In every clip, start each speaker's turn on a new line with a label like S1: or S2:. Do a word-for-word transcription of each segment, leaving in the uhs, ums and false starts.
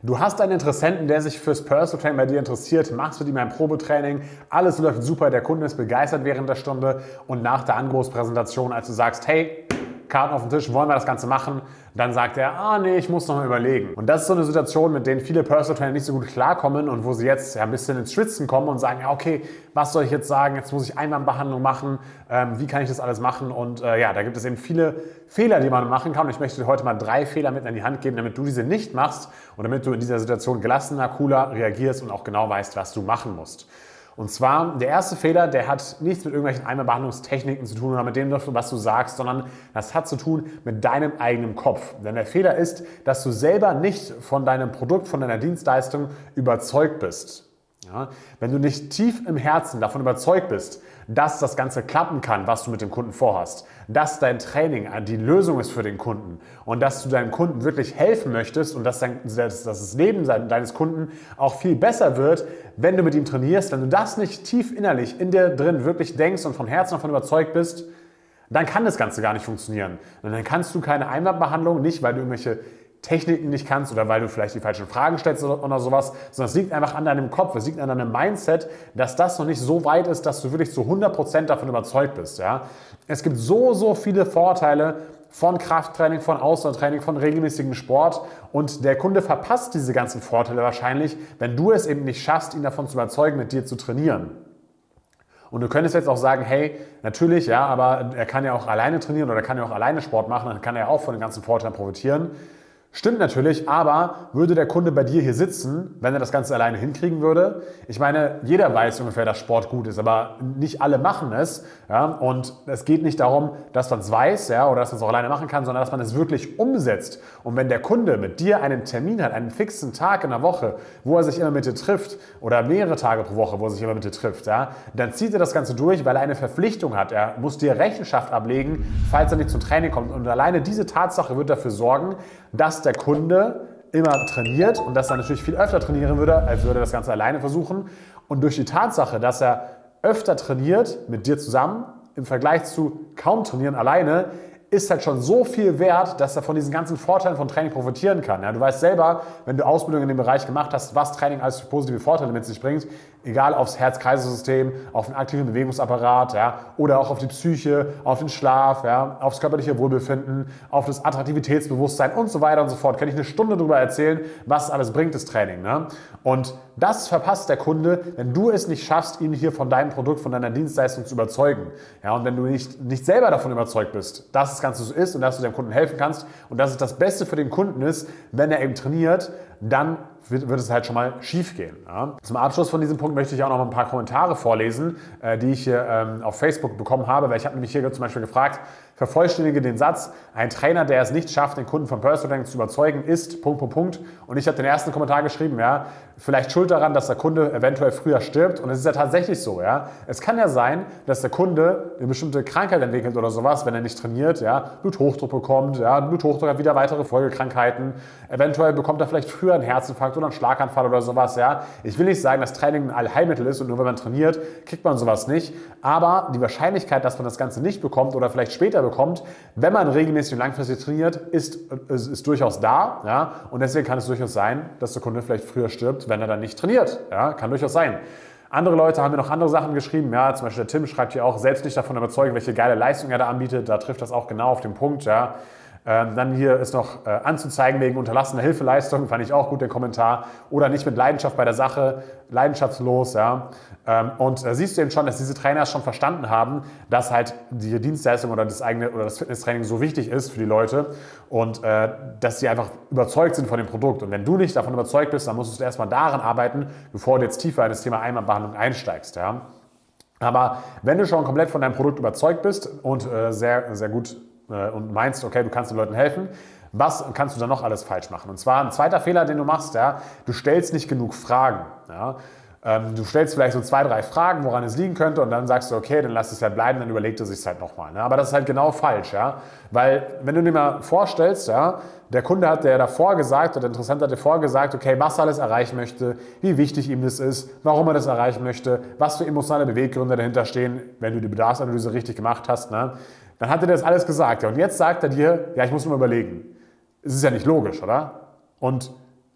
S1: Du hast einen Interessenten, der sich fürs Personal Training bei dir interessiert, machst mit ihm ein Probetraining, alles läuft super, der Kunde ist begeistert während der Stunde und nach der Angebotspräsentation, als du sagst, hey, Karten auf den Tisch, wollen wir das Ganze machen? Dann sagt er, ah nee, ich muss noch mal überlegen. Und das ist so eine Situation, mit denen viele Personal Trainer nicht so gut klarkommen und wo sie jetzt ja ein bisschen ins Schwitzen kommen und sagen, ja okay, was soll ich jetzt sagen? Jetzt muss ich Einwandbehandlung machen. Ähm, wie kann ich das alles machen? Und äh, ja, da gibt es eben viele Fehler, die man machen kann. Und ich möchte dir heute mal drei Fehler mit in die Hand geben, damit du diese nicht machst und damit du in dieser Situation gelassener, cooler reagierst und auch genau weißt, was du machen musst. Und zwar, der erste Fehler, der hat nichts mit irgendwelchen Einwandbehandlungstechniken zu tun oder mit dem, was du sagst, sondern das hat zu tun mit deinem eigenen Kopf. Denn der Fehler ist, dass du selber nicht von deinem Produkt, von deiner Dienstleistung überzeugt bist. Ja? Wenn du nicht tief im Herzen davon überzeugt bist, dass das Ganze klappen kann, was du mit dem Kunden vorhast, dass dein Training die Lösung ist für den Kunden und dass du deinem Kunden wirklich helfen möchtest und dass, dein, dass das Leben deines Kunden auch viel besser wird, wenn du mit ihm trainierst, wenn du das nicht tief innerlich in dir drin wirklich denkst und von Herzen davon überzeugt bist, dann kann das Ganze gar nicht funktionieren. Und dann kannst du keine Einwandbehandlung, nicht weil du irgendwelche Techniken nicht kannst oder weil du vielleicht die falschen Fragen stellst oder sowas, sondern es liegt einfach an deinem Kopf, es liegt an deinem Mindset, dass das noch nicht so weit ist, dass du wirklich zu hundert Prozent davon überzeugt bist. Ja? Es gibt so, so viele Vorteile von Krafttraining, von Ausdauertraining, von regelmäßigem Sport und der Kunde verpasst diese ganzen Vorteile wahrscheinlich, wenn du es eben nicht schaffst, ihn davon zu überzeugen, mit dir zu trainieren. Und du könntest jetzt auch sagen, hey, natürlich, ja, aber er kann ja auch alleine trainieren oder kann ja auch alleine Sport machen, dann kann er auch von den ganzen Vorteilen profitieren. Stimmt natürlich, aber würde der Kunde bei dir hier sitzen, wenn er das Ganze alleine hinkriegen würde? Ich meine, jeder weiß ungefähr, dass Sport gut ist, aber nicht alle machen es. Ja? Und es geht nicht darum, dass man es weiß, ja, oder dass man es auch alleine machen kann, sondern dass man es wirklich umsetzt. Und wenn der Kunde mit dir einen Termin hat, einen fixen Tag in der Woche, wo er sich immer mit dir trifft, oder mehrere Tage pro Woche, wo er sich immer mit dir trifft, ja, dann zieht er das Ganze durch, weil er eine Verpflichtung hat. Er muss dir Rechenschaft ablegen, falls er nicht zum Training kommt. Und alleine diese Tatsache wird dafür sorgen, dass der Kunde immer trainiert und dass er natürlich viel öfter trainieren würde, als würde er das Ganze alleine versuchen. Und durch die Tatsache, dass er öfter trainiert mit dir zusammen, im Vergleich zu kaum trainieren alleine, ist halt schon so viel wert, dass er von diesen ganzen Vorteilen von Training profitieren kann. Ja, du weißt selber, wenn du Ausbildung in dem Bereich gemacht hast, was Training alles für positive Vorteile mit sich bringt, egal aufs Herz-Kreislauf-System, auf den aktiven Bewegungsapparat, ja, oder auch auf die Psyche, auf den Schlaf, ja, aufs körperliche Wohlbefinden, auf das Attraktivitätsbewusstsein und so weiter und so fort. Kann ich eine Stunde darüber erzählen, was alles bringt, das Training. Ne? Und das verpasst der Kunde, wenn du es nicht schaffst, ihn hier von deinem Produkt, von deiner Dienstleistung zu überzeugen. Ja, und wenn du nicht, nicht selber davon überzeugt bist, dass das Ganze so ist und dass du dem Kunden helfen kannst und dass es das Beste für den Kunden ist, wenn er eben trainiert, dann wird, wird es halt schon mal schief gehen. Ja. Zum Abschluss von diesem Punkt möchte ich auch noch ein paar Kommentare vorlesen, äh, die ich hier ähm, auf Facebook bekommen habe, weil ich habe nämlich hier zum Beispiel gefragt, vervollständige den Satz, ein Trainer, der es nicht schafft, den Kunden vom Personal Training zu überzeugen, ist, Punkt, Punkt, Punkt. Und ich habe den ersten Kommentar geschrieben, ja, vielleicht schuld daran, dass der Kunde eventuell früher stirbt. Und es ist ja tatsächlich so, ja. Es kann ja sein, dass der Kunde eine bestimmte Krankheit entwickelt oder sowas, wenn er nicht trainiert, ja, Bluthochdruck bekommt, ja, Bluthochdruck hat wieder weitere Folgekrankheiten. Eventuell bekommt er vielleicht früher einen Herzinfarkt oder einen Schlaganfall oder sowas, ja. Ich will nicht sagen, dass Training ein Allheilmittel ist und nur wenn man trainiert, kriegt man sowas nicht. Aber die Wahrscheinlichkeit, dass man das Ganze nicht bekommt oder vielleicht später bekommt, wenn man regelmäßig und langfristig trainiert, ist, ist, ist durchaus da. Ja? Und deswegen kann es durchaus sein, dass der Kunde vielleicht früher stirbt, wenn er dann nicht trainiert. Ja? Kann durchaus sein. Andere Leute haben mir noch andere Sachen geschrieben. Ja? Zum Beispiel der Tim schreibt hier auch, selbst nicht davon überzeugt, welche geile Leistung er da anbietet. Da trifft das auch genau auf den Punkt. Ja? Ähm, dann hier ist noch äh, anzuzeigen wegen unterlassener Hilfeleistung, fand ich auch gut, der Kommentar. Oder nicht mit Leidenschaft bei der Sache, leidenschaftslos. Ja. Ähm, und da siehst du eben schon, dass diese Trainer schon verstanden haben, dass halt die Dienstleistung oder das eigene oder das Fitnesstraining so wichtig ist für die Leute und äh, dass sie einfach überzeugt sind von dem Produkt. Und wenn du nicht davon überzeugt bist, dann musst du erstmal daran arbeiten, bevor du jetzt tiefer in das Thema Einwandbehandlung einsteigst. Ja. Aber wenn du schon komplett von deinem Produkt überzeugt bist und äh, sehr, sehr gut und meinst, okay, du kannst den Leuten helfen, was kannst du dann noch alles falsch machen? Und zwar ein zweiter Fehler, den du machst, ja, du stellst nicht genug Fragen. Ja. Ähm, du stellst vielleicht so zwei, drei Fragen, woran es liegen könnte und dann sagst du, okay, dann lass es halt bleiben, dann überlegt er sich es halt nochmal. Ne? Aber das ist halt genau falsch, ja, weil wenn du dir mal vorstellst, ja, der Kunde hat dir davor gesagt oder der Interessent hat dir vorgesagt, okay, was er alles erreichen möchte, wie wichtig ihm das ist, warum er das erreichen möchte, was für emotionale Beweggründe dahinter stehen, wenn du die Bedarfsanalyse richtig gemacht hast, ne? Dann hat er dir das alles gesagt. Ja, und jetzt sagt er dir, ja, ich muss mir überlegen. Es ist ja nicht logisch, oder? Und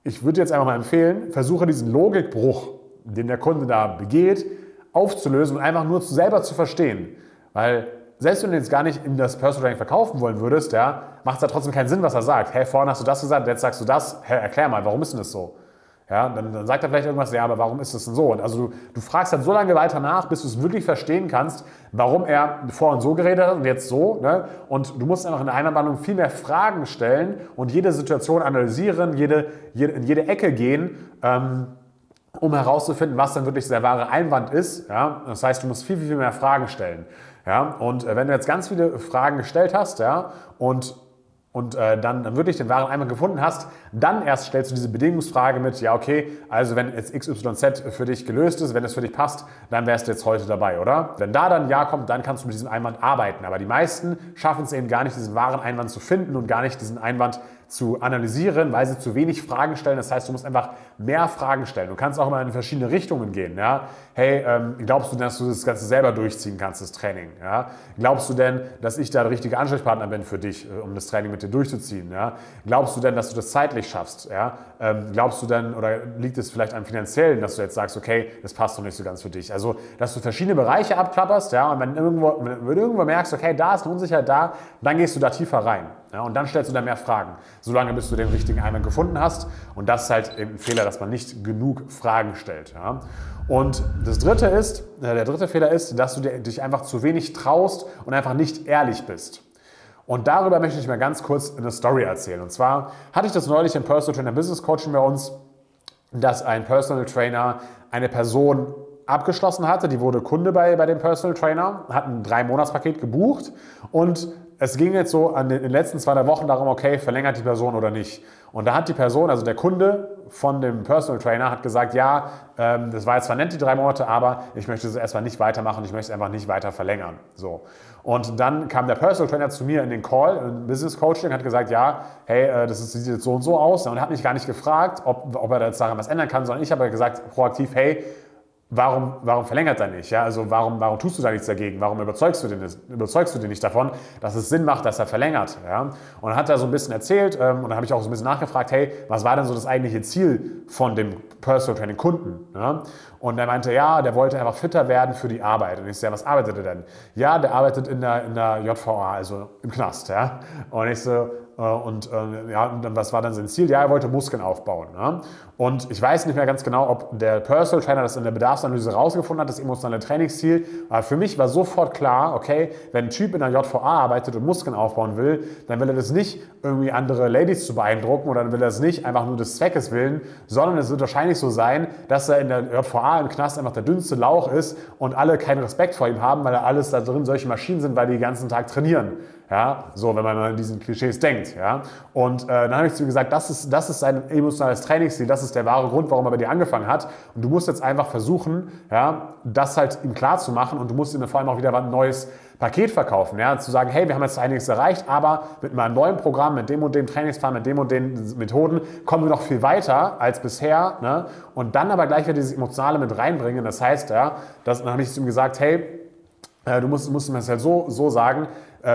S1: ich würde jetzt einfach mal empfehlen, versuche diesen Logikbruch, den der Kunde da begeht, aufzulösen und einfach nur selber zu verstehen. Weil selbst wenn du jetzt gar nicht in das Personal Training verkaufen wollen würdest, ja, macht es da trotzdem keinen Sinn, was er sagt. Hey, vorhin hast du das gesagt, jetzt sagst du das. Hey, erklär mal, warum ist denn das so? Ja, dann, dann sagt er vielleicht irgendwas, ja, aber warum ist das denn so? Und also du, du fragst dann so lange weiter nach, bis du es wirklich verstehen kannst, warum er vorhin so geredet hat und jetzt so. Ne? Und du musst einfach in der Einwandbehandlung viel mehr Fragen stellen und jede Situation analysieren, jede, jede, in jede Ecke gehen, ähm, um herauszufinden, was dann wirklich der wahre Einwand ist. Ja? Das heißt, du musst viel, viel mehr Fragen stellen. Ja? Und äh, wenn du jetzt ganz viele Fragen gestellt hast, ja, und und äh, dann, dann wirklich den wahren Einwand gefunden hast, dann erst stellst du diese Bedingungsfrage mit, ja okay, also wenn jetzt X Y Z für dich gelöst ist, wenn es für dich passt, dann wärst du jetzt heute dabei, oder? Wenn da dann Ja kommt, dann kannst du mit diesem Einwand arbeiten. Aber die meisten schaffen es eben gar nicht, diesen wahren Einwand zu finden und gar nicht diesen Einwand zu analysieren, weil sie zu wenig Fragen stellen. Das heißt, du musst einfach mehr Fragen stellen. Du kannst auch immer in verschiedene Richtungen gehen. Ja? Hey, ähm, glaubst du denn, dass du das Ganze selber durchziehen kannst, das Training? Ja? Glaubst du denn, dass ich da der richtige Ansprechpartner bin für dich, um das Training mit dir durchzuziehen? Ja? Glaubst du denn, dass du das zeitlich schaffst? Ja? Ähm, glaubst du denn, oder liegt es vielleicht am Finanziellen, dass du jetzt sagst, okay, das passt doch nicht so ganz für dich? Also, dass du verschiedene Bereiche abklapperst, ja? Und wenn, irgendwo, wenn du irgendwo merkst, okay, da ist eine Unsicherheit da, dann gehst du da tiefer rein. Ja? Und dann stellst du da mehr Fragen, solange bis du den richtigen Einwand gefunden hast. Und das ist halt eben ein Fehler, dass man nicht genug Fragen stellt. Ja? Und das dritte ist, äh, der dritte Fehler ist, dass du dich einfach zu wenig traust und einfach nicht ehrlich bist. Und darüber möchte ich mal ganz kurz eine Story erzählen. Und zwar hatte ich das neulich im Personal Trainer Business Coaching bei uns, dass ein Personal Trainer eine Person abgeschlossen hatte, die wurde Kunde bei, bei dem Personal Trainer, hat ein drei-Monats-Paket gebucht und es ging jetzt so an den, in den letzten zwei, drei Wochen darum, okay, verlängert die Person oder nicht. Und da hat die Person, also der Kunde von dem Personal Trainer, hat gesagt, ja, ähm, das war jetzt zwar nett, die drei Monate, aber ich möchte es erstmal nicht weitermachen, ich möchte es einfach nicht weiter verlängern. So. Und dann kam der Personal Trainer zu mir in den Call, im Business Coaching, und hat gesagt, ja, hey, äh, das ist, sieht jetzt so und so aus. Und hat mich gar nicht gefragt, ob, ob er da jetzt daran was ändern kann, sondern ich habe gesagt, proaktiv, hey, Warum, warum verlängert er nicht? Ja? Also warum, warum tust du da nichts dagegen? Warum überzeugst du, den, überzeugst du den nicht davon, dass es Sinn macht, dass er verlängert? Ja? Und dann hat er so ein bisschen erzählt ähm, und dann habe ich auch so ein bisschen nachgefragt, hey, was war denn so das eigentliche Ziel von dem Personal Training Kunden? Ja? Und er meinte, ja, der wollte einfach fitter werden für die Arbeit. Und ich so, ja, was arbeitet er denn? Ja, der arbeitet in der, in der J V A, also im Knast. Ja? Und ich so, und äh, ja, und dann, was war dann sein Ziel? Ja, er wollte Muskeln aufbauen. Ne? Und ich weiß nicht mehr ganz genau, ob der Personal Trainer das in der Bedarfsanalyse rausgefunden hat, das emotionale Trainingsziel. Aber für mich war sofort klar, okay, wenn ein Typ in der J V A arbeitet und Muskeln aufbauen will, dann will er das nicht irgendwie andere Ladies zu beeindrucken oder dann will er das nicht einfach nur des Zweckes willen, sondern es wird wahrscheinlich so sein, dass er in der J V A im Knast einfach der dünnste Lauch ist und alle keinen Respekt vor ihm haben, weil er alles da drin solche Maschinen sind, weil die den ganzen Tag trainieren. Ja, so, wenn man an diesen Klischees denkt. Ja. Und äh, dann habe ich zu ihm gesagt, das ist, das ist sein emotionales Trainingsziel, das ist der wahre Grund, warum er bei dir angefangen hat. Und du musst jetzt einfach versuchen, ja, das halt ihm klar zu machen und du musst ihm vor allem auch wieder ein neues Paket verkaufen. Ja. Zu sagen, hey, wir haben jetzt einiges erreicht, aber mit meinem neuen Programm, mit dem und dem Trainingsplan, mit dem und den Methoden kommen wir noch viel weiter als bisher. Ne. Und dann aber gleich wieder dieses Emotionale mit reinbringen. Das heißt, ja, das, dann habe ich zu ihm gesagt, hey, du musst, musst mir das halt so, so sagen,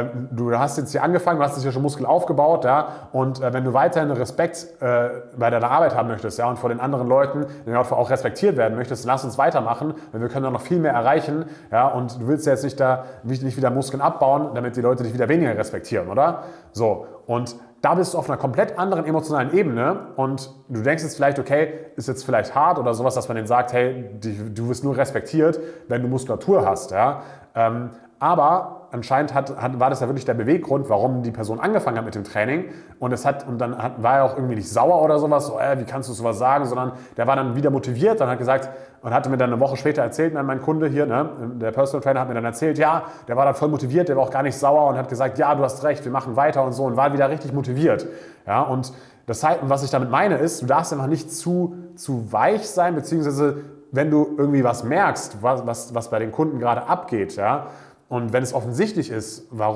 S1: du hast jetzt hier angefangen, du hast hier schon Muskel aufgebaut, ja, und wenn du weiterhin Respekt äh, bei deiner Arbeit haben möchtest, ja, und vor den anderen Leuten, den du auch respektiert werden möchtest, lass uns weitermachen, weil wir können da noch viel mehr erreichen, ja, und du willst ja jetzt nicht da nicht, nicht wieder Muskeln abbauen, damit die Leute dich wieder weniger respektieren, oder? So, und da bist du auf einer komplett anderen emotionalen Ebene und du denkst jetzt vielleicht, okay, ist jetzt vielleicht hart oder sowas, dass man denen sagt, hey, die, du wirst nur respektiert, wenn du Muskulatur hast, ja, ähm, aber anscheinend hat, hat, war das ja wirklich der Beweggrund, warum die Person angefangen hat mit dem Training. Und, es hat, und dann hat, war er auch irgendwie nicht sauer oder sowas, so, äh, wie kannst du sowas sagen, sondern der war dann wieder motiviert und hat gesagt, und hatte mir dann eine Woche später erzählt, mein Kunde hier, ne, der Personal Trainer hat mir dann erzählt, ja, der war dann voll motiviert, der war auch gar nicht sauer und hat gesagt, ja, du hast recht, wir machen weiter und so und war wieder richtig motiviert. Ja, und das heißt, was ich damit meine ist, du darfst einfach nicht zu, zu weich sein, beziehungsweise wenn du irgendwie was merkst, was, was, was bei den Kunden gerade abgeht, ja, und wenn es offensichtlich ist, warum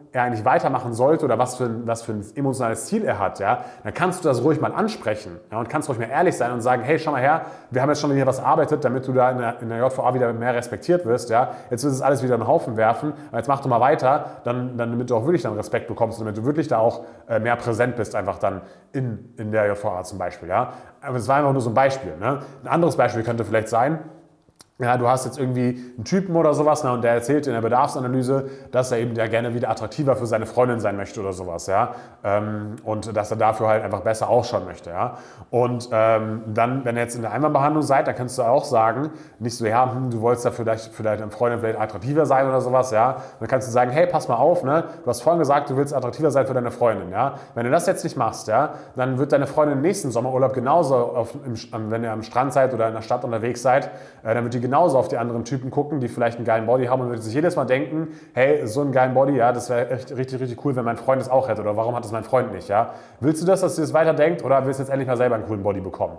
S1: er eigentlich weitermachen sollte oder was für ein, was für ein emotionales Ziel er hat, ja, dann kannst du das ruhig mal ansprechen, ja, und kannst ruhig mal ehrlich sein und sagen, hey, schau mal her, wir haben jetzt schon hier was erarbeitet, damit du da in der, in der J V A wieder mehr respektiert wirst. Ja. Jetzt willst du es alles wieder in den Haufen werfen, aber jetzt mach doch mal weiter, dann, dann, damit du auch wirklich dann Respekt bekommst und damit du wirklich da auch äh, mehr präsent bist, einfach dann in, in der J V A zum Beispiel. Ja. Aber das war einfach nur so ein Beispiel. Ne. Ein anderes Beispiel könnte vielleicht sein, ja, du hast jetzt irgendwie einen Typen oder sowas, ne, und der erzählt in der Bedarfsanalyse, dass er eben ja gerne wieder attraktiver für seine Freundin sein möchte oder sowas, ja, ähm, und dass er dafür halt einfach besser ausschauen möchte, ja. Und ähm, dann, wenn ihr jetzt in der Einwandbehandlung seid, dann kannst du auch sagen, nicht so, ja, hm, du wolltest da vielleicht für deine Freundin vielleicht attraktiver sein oder sowas, ja. Dann kannst du sagen, hey, pass mal auf, ne, du hast vorhin gesagt, du willst attraktiver sein für deine Freundin, ja. Wenn du das jetzt nicht machst, ja, dann wird deine Freundin im nächsten Sommerurlaub genauso, auf, im, wenn ihr am Strand seid oder in der Stadt unterwegs seid, äh, dann wird die genauso auf die anderen Typen gucken, die vielleicht einen geilen Body haben und wird sich jedes Mal denken, hey, so einen geilen Body, ja, das wäre echt richtig, richtig cool, wenn mein Freund es auch hätte, oder warum hat es mein Freund nicht, ja? Willst du das, dass sie das weiter denkt, oder willst du jetzt endlich mal selber einen coolen Body bekommen?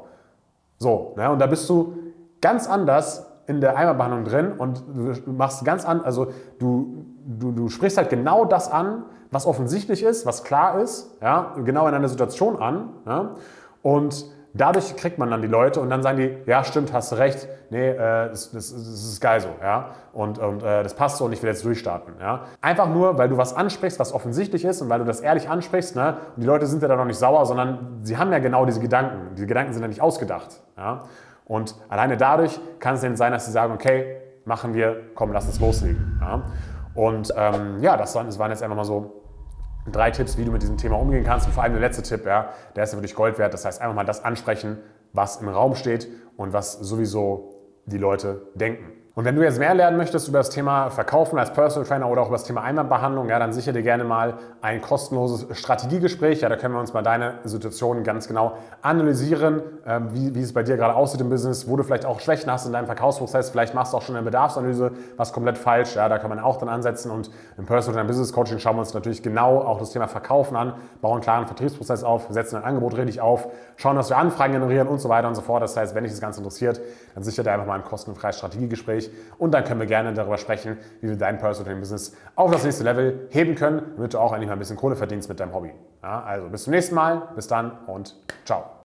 S1: So, ne? Und da bist du ganz anders in der Einmalbehandlung drin und du machst ganz an, also du, du, du sprichst halt genau das an, was offensichtlich ist, was klar ist, ja, genau in einer Situation an, ja? Und dadurch kriegt man dann die Leute und dann sagen die, ja stimmt, hast du recht, nee, äh, das, das, das ist geil so, ja, und, und äh, das passt so und ich will jetzt durchstarten, ja. Einfach nur, weil du was ansprichst, was offensichtlich ist und weil du das ehrlich ansprichst, ne, und die Leute sind ja dann noch nicht sauer, sondern sie haben ja genau diese Gedanken, diese Gedanken sind ja nicht ausgedacht, ja. Und alleine dadurch kann es dann sein, dass sie sagen, okay, machen wir, komm, lass uns loslegen, ja. Und ähm, ja, das waren, das waren jetzt einfach mal so drei Tipps, wie du mit diesem Thema umgehen kannst. Und vor allem der letzte Tipp, ja, der ist ja wirklich Gold wert. Das heißt, einfach mal das ansprechen, was im Raum steht und was sowieso die Leute denken. Und wenn du jetzt mehr lernen möchtest über das Thema Verkaufen als Personal Trainer oder auch über das Thema Einwandbehandlung, ja, dann sichere dir gerne mal ein kostenloses Strategiegespräch. Ja, da können wir uns mal deine Situation ganz genau analysieren, äh, wie, wie es bei dir gerade aussieht im Business, wo du vielleicht auch Schwächen hast in deinem Verkaufsprozess. Vielleicht machst du auch schon eine Bedarfsanalyse, was komplett falsch. Ja, da kann man auch dann ansetzen. Und im Personal Trainer Business Coaching schauen wir uns natürlich genau auch das Thema Verkaufen an, bauen einen klaren Vertriebsprozess auf, setzen ein Angebot richtig auf, schauen, dass wir Anfragen generieren und so weiter und so fort. Das heißt, wenn dich das Ganze interessiert, dann sichere dir einfach mal ein kostenfreies Strategiegespräch. Und dann können wir gerne darüber sprechen, wie wir dein Personal Training Business auf das nächste Level heben können, damit du auch endlich mal ein bisschen Kohle verdienst mit deinem Hobby. Ja, also bis zum nächsten Mal, bis dann und ciao.